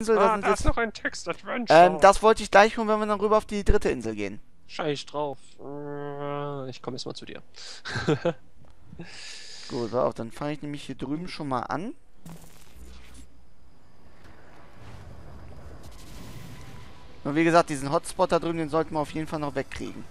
Insel, Da ist noch ein Text-Adventure. das wollte ich gleich holen, wenn wir dann rüber auf die dritte Insel gehen. Scheiß drauf. Ich komme jetzt mal zu dir. Gut, so, dann fange ich nämlich hier drüben schon mal an. Und wie gesagt, diesen Hotspot da drüben, den sollten wir auf jeden Fall noch wegkriegen.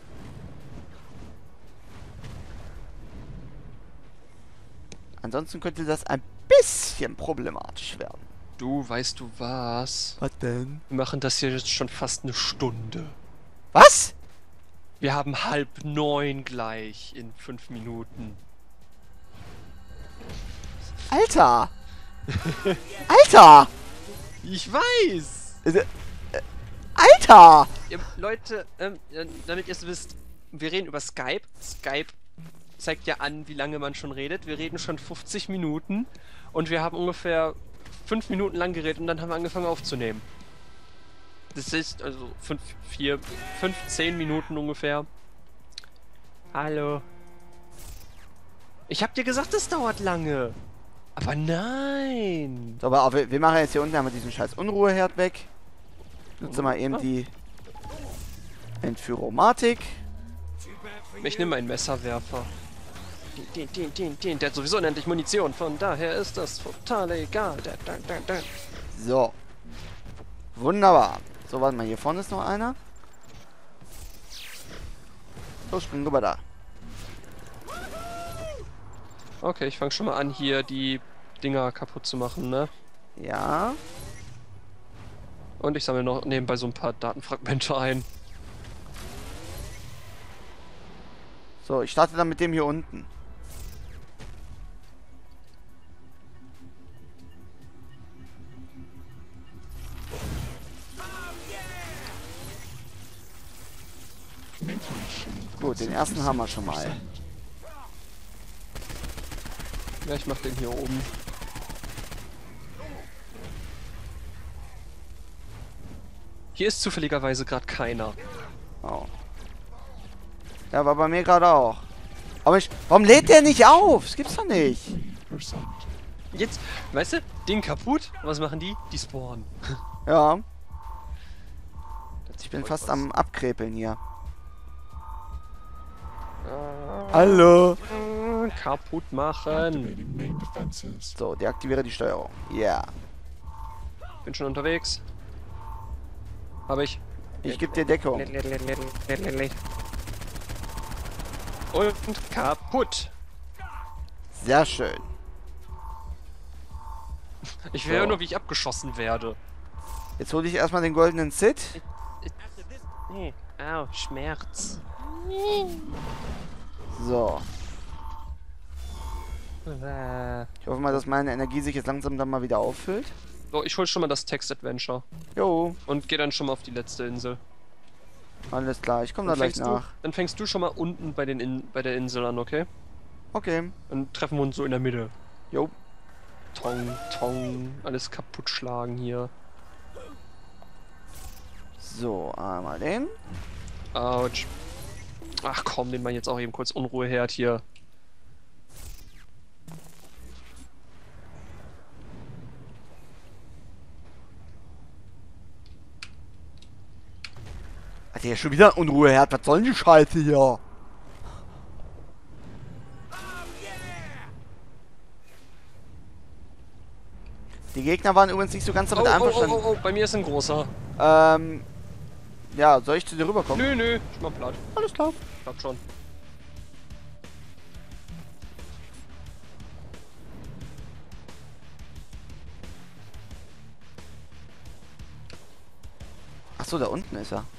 Ansonsten könnte das ein bisschen problematisch werden. Du, weißt du was? Was denn? Wir machen das hier jetzt schon fast eine Stunde. Was? Wir haben 8:30 gleich in 5 Minuten. Alter! Alter! Ich weiß! Alter! Leute, damit ihr es wisst, wir reden über Skype. Skype zeigt ja an, wie lange man schon redet. Wir reden schon 50 Minuten und wir haben ungefähr 5 Minuten lang geredet und dann haben wir angefangen aufzunehmen. Das ist also 10 Minuten ungefähr. Hallo. Ich hab dir gesagt, das dauert lange. Aber nein. So, aber wir machen jetzt hier unten einmal diesen scheiß Unruheherd weg. Nutze mal eben die Entführomatik. Ich nehme einen Messerwerfer. Den. Der hat sowieso unendlich Munition. Von daher ist das total egal. So. Wunderbar. So, warte mal, hier vorne ist noch einer. So, spring rüber da. Okay, ich fange schon mal an, hier die Dinger kaputt zu machen, ne? Ja. Und ich sammle noch nebenbei so ein paar Datenfragmente ein. So, ich starte dann mit dem hier unten. Gut, den ersten haben wir schon mal. Ja, ich mach den hier oben. Hier ist zufälligerweise gerade keiner. Oh. Ja, war bei mir gerade auch. Aber warum lädt der nicht auf? Das gibt's doch nicht. Jetzt, weißt du, Ding kaputt. Was machen die? Die spawnen. Ja. Ich bin fast am Abkrepeln hier. Hallo. Kaputt machen. So, deaktiviere die Steuerung. Ja. Bin schon unterwegs. Habe ich. Ich gebe dir Deckung. Und kaputt. Sehr schön. Ich will ja So. nur, wie ich abgeschossen werde. Jetzt hole ich erstmal den goldenen Sid. Au, Schmerz. So. Ich hoffe mal, dass meine Energie sich jetzt langsam dann mal wieder auffüllt. So, ich hol schon mal das Text-Adventure. Jo, Und gehe dann schon mal auf die letzte Insel. alles klar. Ich komme da gleich nach. Dann fängst du schon mal unten bei der Insel an, okay? Okay. Dann treffen wir uns so in der Mitte. Jo. Tong, alles kaputt schlagen hier. So, einmal den. Autsch. Ach komm, den mal jetzt auch eben kurz Unruheherd hier. Hat der schon wieder Unruheherd? Was soll denn die Scheiße hier? Die Gegner waren übrigens nicht so ganz damit einverstanden. Oh, bei mir ist ein großer. Ja, soll ich zu dir rüberkommen? Nö, ich mach platt. Alles klar. Klappt schon. Achso, da unten ist er.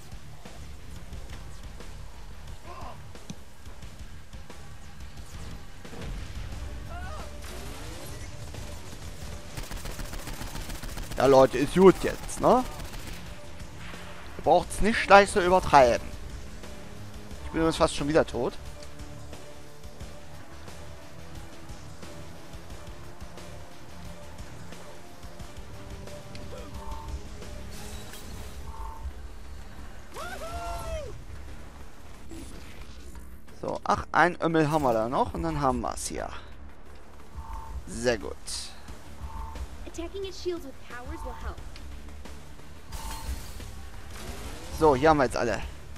Ja, Leute, ist gut jetzt, ne? Ihr braucht es nicht gleich so übertreiben. Ich bin übrigens fast schon wieder tot. So, ach, ein Ömmel haben wir da noch und dann haben wir es hier. Sehr gut. Attacking its shields with powers will help. So, hier haben wir jetzt alle.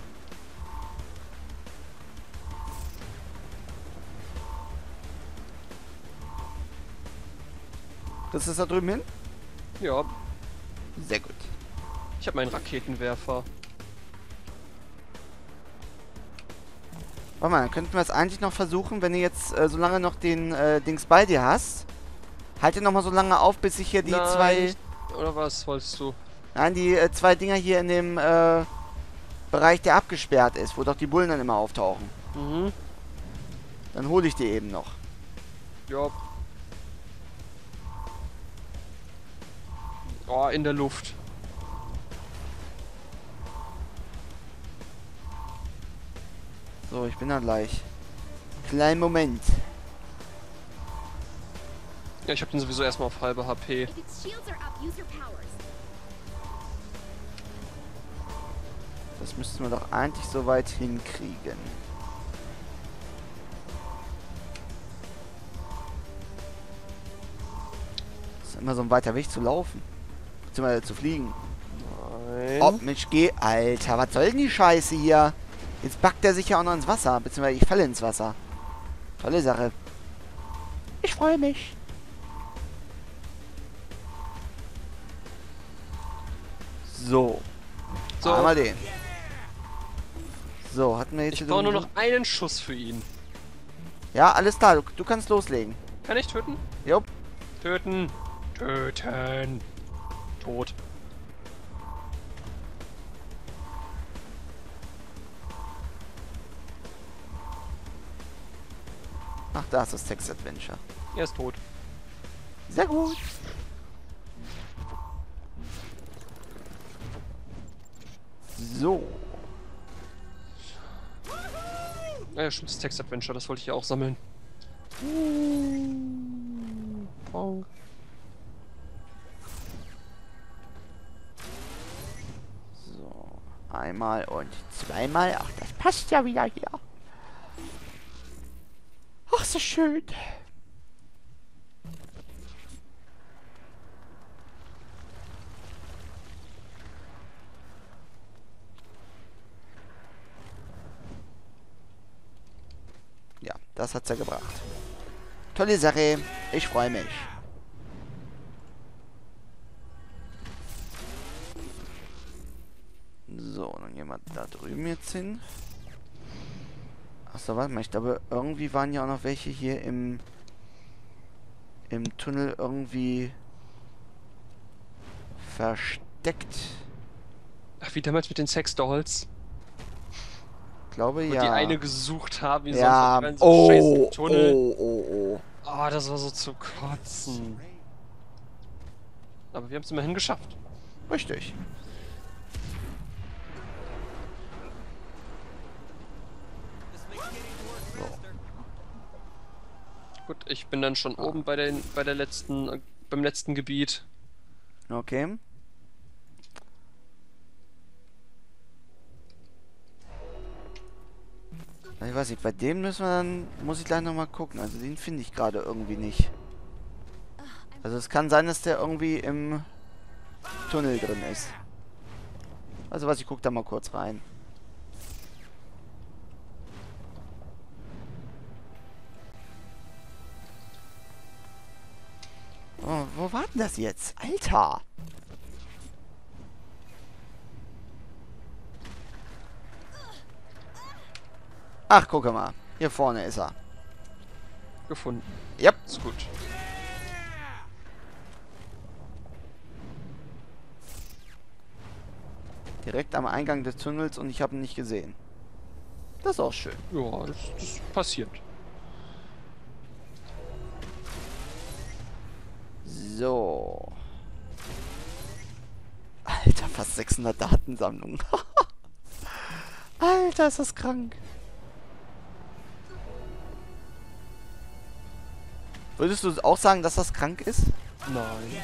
Das ist da drüben hin? Ja, Sehr gut. ich habe meinen Raketenwerfer. Warte mal, dann könnten wir es eigentlich noch versuchen, wenn du jetzt so lange noch den Dings bei dir hast. Halte noch mal so lange auf, bis ich hier die Nein, zwei... Oder was wolltest du? Nein, die zwei Dinger hier in dem Bereich, der abgesperrt ist, wo doch die Bullen dann immer auftauchen. Mhm. Dann hole ich die eben noch. Ja. Oh, in der Luft. So, ich bin da gleich. Kleinen Moment. Ja, ich habe den sowieso erstmal auf halbe HP. If its shields are up, use your powers. Das müssten wir doch eigentlich so weit hinkriegen. Das ist immer so ein weiter Weg zu laufen. Beziehungsweise zu fliegen. Nein. Oh, Mensch, geh. Alter, was soll denn die Scheiße hier? Jetzt backt er sich ja auch noch ins Wasser. Beziehungsweise ich falle ins Wasser. Tolle Sache. Ich freue mich. So. So. Einmal den. So, hatten wir jetzt... Ich brauche nur noch einen Schuss für ihn. Ja, alles klar. Du kannst loslegen. Kann ich töten? Jupp. Töten. Töten. Tot. Ach, da ist das Text Adventure. Er ist tot. Sehr gut. So. Ja, stimmt, das Text-Adventure, das wollte ich ja auch sammeln. Bonk. So. Einmal und zweimal. Ach, das passt ja wieder hier. Ach, so schön. Ja, das hat's ja gebracht. Tolle Sache. Ich freue mich. So, dann gehen wir da drüben jetzt hin. Achso, warte mal, ich glaube, irgendwie waren ja auch noch welche hier im Tunnel irgendwie versteckt. Ach, wie damals mit den Sexdolls. Ich glaube, Wo ja. die eine gesucht haben, wie Ja, sonst in so einem scheiß oh, Tunnel. oh. Ah, das war so zu kotzen. Aber wir haben es immerhin geschafft. Richtig. Gut, ich bin dann schon oben bei der letzten, beim letzten Gebiet. Okay. Ich weiß nicht, bei dem müssen wir dann, muss ich gleich nochmal gucken. Also den finde ich gerade irgendwie nicht. Also es kann sein, dass der irgendwie im Tunnel drin ist. Also was, ich gucke da mal kurz rein. Oh, wo war denn das jetzt? Alter! Ach, guck mal. Hier vorne ist er. Gefunden. Yep. Ist gut. Direkt am Eingang des Tunnels und ich habe ihn nicht gesehen. Das ist auch schön. Ja, das passiert. So. Alter, fast 600 Datensammlungen. Alter, ist das krank. Würdest du auch sagen, dass das krank ist? Nein.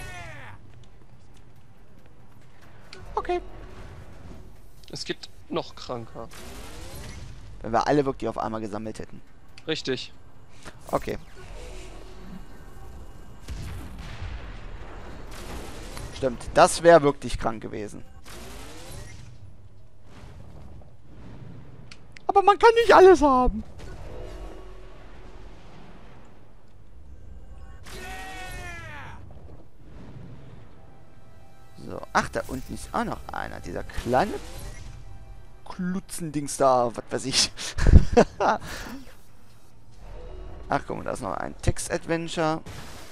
Okay. Es geht noch kranker. Wenn wir alle wirklich auf einmal gesammelt hätten. Richtig. Okay. Stimmt, das wäre wirklich krank gewesen. Aber man kann nicht alles haben. So, ach, da unten ist auch noch einer. Dieser kleine Klutzendings da, was weiß ich. Ach, guck mal, da ist noch ein Text-Adventure.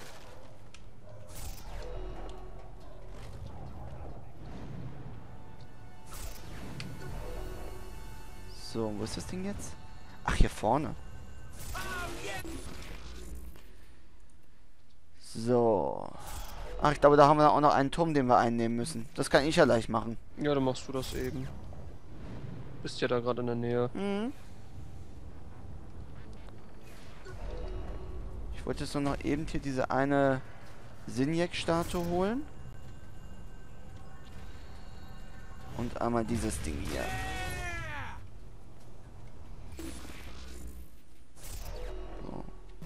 So, wo ist das Ding jetzt? Ach, hier vorne. So. Ach, ich glaube, da haben wir auch noch einen Turm, den wir einnehmen müssen. Das kann ich ja leicht machen. Ja, dann machst du das eben. Bist ja da gerade in der Nähe. Mhm. Ich wollte jetzt nur noch eben hier diese eine Sinjek-Statue holen. Und einmal dieses Ding hier. So.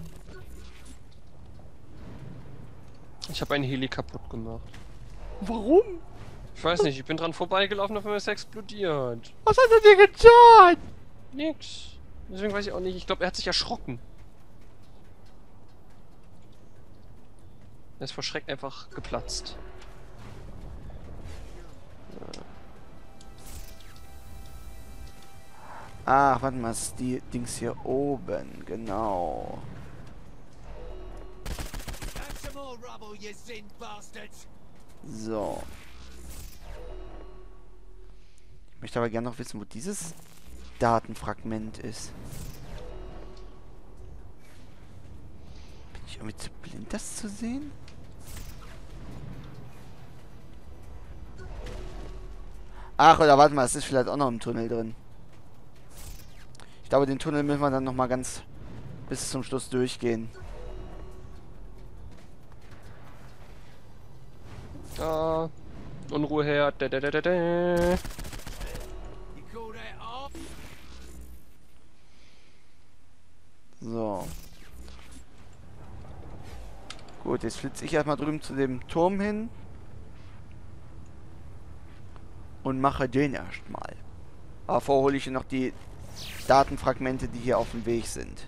Ich habe einen Heli kaputt gemacht. Warum? Ich weiß nicht, ich bin dran vorbeigelaufen, auf einmal ist er explodiert. Was hat er dir getan? Nix. Deswegen weiß ich auch nicht. Ich glaube, er hat sich erschrocken. Er ist vor Schreck einfach geplatzt. Ach, warte mal, ist die Dings hier oben, genau. So. Ich möchte aber gerne noch wissen, wo dieses Datenfragment ist. Bin ich irgendwie zu blind, das zu sehen? Ach, oder warte mal, es ist vielleicht auch noch im Tunnel drin. Ich glaube, den Tunnel müssen wir dann nochmal ganz bis zum Schluss durchgehen. Ah, Unruheherd. So. Gut, jetzt flitze ich erstmal drüben zu dem Turm hin. Und mache den erstmal. Aber vorher hole ich noch die Datenfragmente, die hier auf dem Weg sind.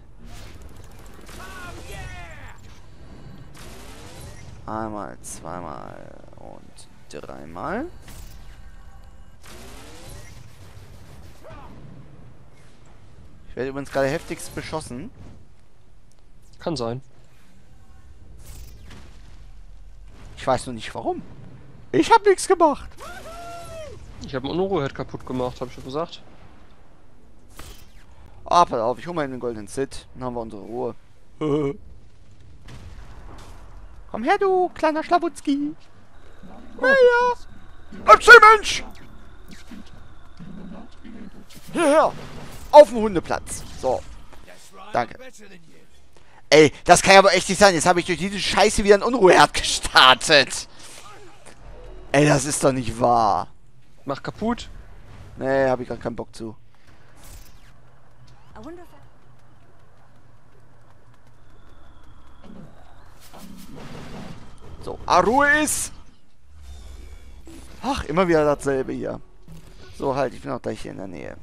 Einmal, zweimal und dreimal. Ich werde übrigens gerade heftigst beschossen. Kann sein. Ich weiß nur nicht warum. Ich habe nichts gemacht. Ich habe einen Unruheherd kaputt gemacht, habe ich schon gesagt. Ah, pass auf, ich hole mal den goldenen Sit. Dann haben wir unsere Ruhe. Komm her, du kleiner Schlawutzki. Ja. Mensch! Hierher! Auf den Hundeplatz. So. Danke. Ey, das kann ja aber echt nicht sein. Jetzt habe ich durch diese Scheiße wieder einen Unruheherd gestartet. Ey, das ist doch nicht wahr. Mach kaputt. Nee, habe ich gar keinen Bock zu. So, Ruhe ist. Ach, immer wieder dasselbe hier. So, halt, ich bin auch gleich hier in der Nähe.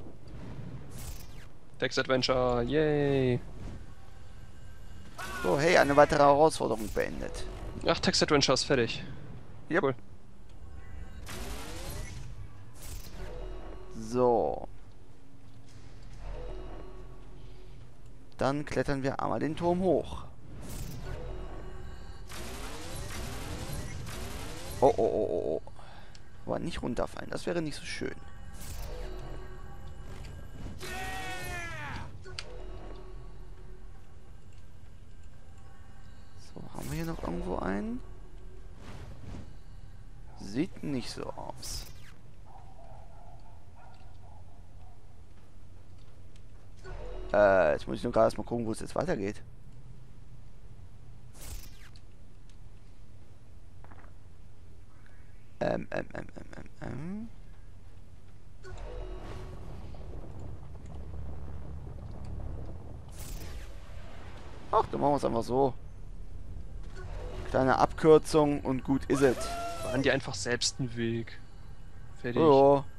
Text Adventure, yay. So, hey, eine weitere Herausforderung beendet. Ach, Text Adventure ist fertig. Yep. Cool. So. Dann klettern wir einmal den Turm hoch. Oh, oh, oh, oh, oh. Aber nicht runterfallen, das wäre nicht so schön. So, haben wir hier noch irgendwo einen? Sieht nicht so aus. Jetzt muss ich nur gerade erstmal gucken, wo es jetzt weitergeht. Ach, dann machen wir es einfach so. Kleine Abkürzung und gut ist es. Waren die einfach selbst einen Weg. Fertig. Oh,